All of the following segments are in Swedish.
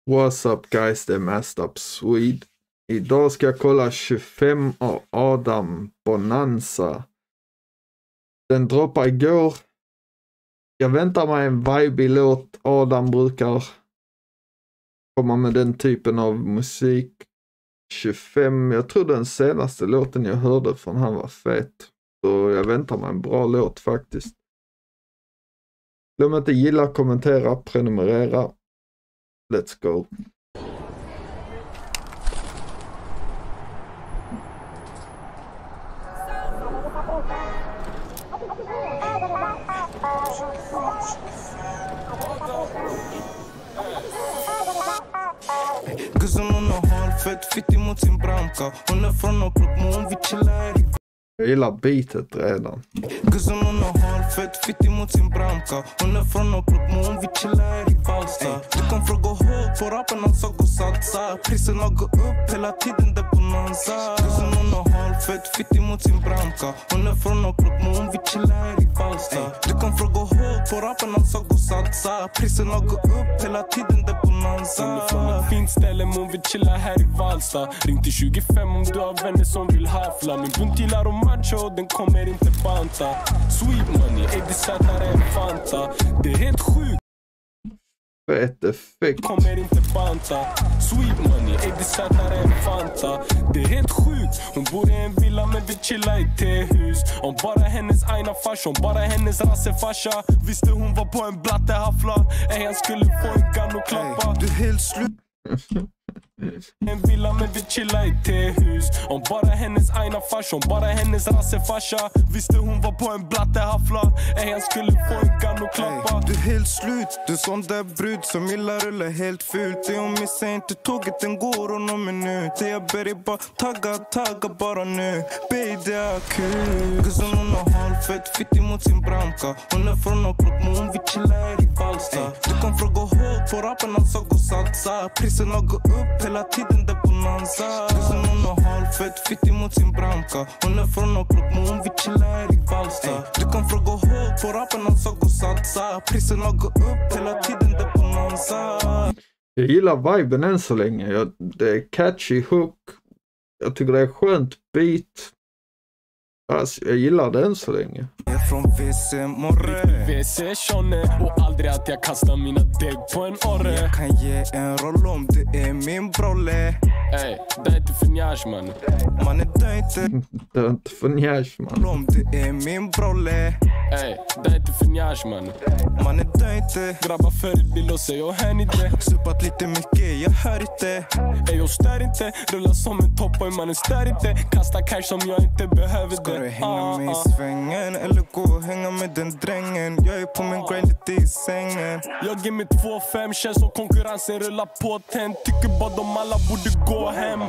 What's up guys, det är Messed Up Swede. Idag ska jag kolla 25 av Adam Bonanza. Den droppade igår. Jag väntar mig en vibe låt. Adam brukar komma med den typen av musik. 25, jag tror den senaste låten jag hörde från han var fet. Så jag väntar mig en bra låt faktiskt. Glöm inte gilla, kommentera, prenumerera. Let's go. Guzzen hon har halvfett fittig mot sin bramka. Hon är från Upplopp men hon vill chilla här i. Jag gillar beatet redan. Guzzen hon har halvfett fittig mot sin bramka. Hon är från Upplopp men hon vill chilla här i Valsta. Du kan fråga hårt på rappen han sa gå satsa. Priserna går upp hela tiden det bonanza. Guzzen hon har halvfett fittig mot sin bramka. Hon är från Upplopp men hon vill chilla här i Valsta. Du kan fråga hårt på rappen han sa gå satsa. Priserna går upp hela tiden det bonanza. Hon är från ett fint ställe men hon vill chilla här i Valsta. Ring till 25 om du har vänner som vill hafla. Min bunt gillar och macho, den kommer inte banta. Sweet money, är det sötare än Fanta. Det är helt sjukt. Fett effekt. Kommer inte banta. Sweet money, är det sötare än Fanta. Det är helt sjukt. Hon bor i en villa men vill chilla i tehus. Om bara hennes aina fars, om bara hennes rassefarsa. Visste hon var på en blattehafla. Han skulle få en gun och klappa. Du är helt slut. En villa men vill chilla i tehus. Om bara hennes aina fars, om bara hennes rassefarsa. Visste hon var på en blattehafla. Han skulle få en gun och klappa. Du är helt slut, du är sån där brud som gillar rulla helt fult. Det om missar inte tåget, den går om någon minut. Det jag ber dig bara tagga bara nu. Baby det är kul. Guzzen hon har halvfett fittig mot sin bramka. Hon är från Upplopp men hon vill chilla här i Valsta. Du kan fråga hårt på rappen han sa gå satsa. Priserna går upp hela tiden det bonanza. Guzzen hon har halvfett fittig mot sin bramka. Hon är från Upplopp men hon vill chilla här i Valsta. Du kan fråga hårt på rappen han sa gå satsa. Priserna går upp hela tiden det bonanza. Jag gillar viben än så länge. Det är catchy hook. Jag tycker det är skönt beat. Alltså, jag gillar det än så länge. Jag är från WC morre. WC tjonne. Och aldrig att jag kastar mina dägg på en orre. Jag kan ge en roll om du är min brolle. Ey, det är inte för njärs man. Man är död inte. Det är inte för njärs man. Om du är min brolle. Ey, det är inte för njärs man. Man är död inte. Grabbar förebild och säg och hör inte. Supat lite mycket, jag hör inte. Ey, jag stör inte. Rullar som en toppboy, mannen stör inte. Kasta cash som jag inte behöver. Ska du hänga med i svängen eller gå och hänga med den drängen? Jag är på min grind lite i sängen. Jag ger mig 2-5, känns som konkurrensen rullar på tänd. Tycker bara de alla borde gå hem.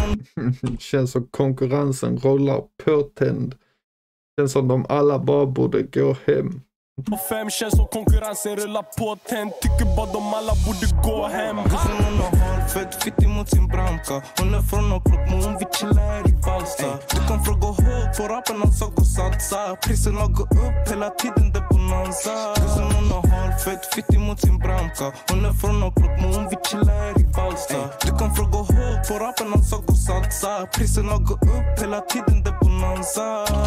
Känns som konkurrensen rollar på tänd. Känns som de alla bara borde gå hem. På 5 känns som konkurrensen rullar på tänd. Tycker bara de alla borde gå hem. Guzzen hon har halvfett fittig mot sin bramka. Hon är från Upplopp men hon vill chilla här i Valsta. Du kan fråga hårt på rappen han sa gå satsa. Priserna går upp hela tiden det bonanza. Guzzen hon har halvfett fittig mot sin bramka. Hon är från Upplopp men hon vill chilla här i Valsta. Du kan fråga hårt på rappen han sa gå satsa. Priserna går upp hela tiden det bonanza.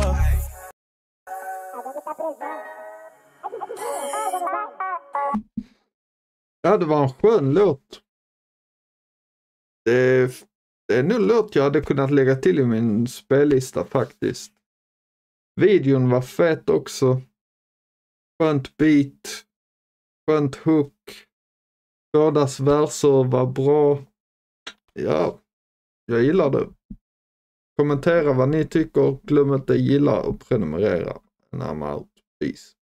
Ja, det var en skön låt. Det är nog låt jag hade kunnat lägga till i min spellista faktiskt. Videon var fet också. Skönt beat. Skönt hook. Bådas verser var bra. Ja, jag gillar det. Kommentera vad ni tycker. Glöm inte gilla och prenumerera. And I'm out. Peace.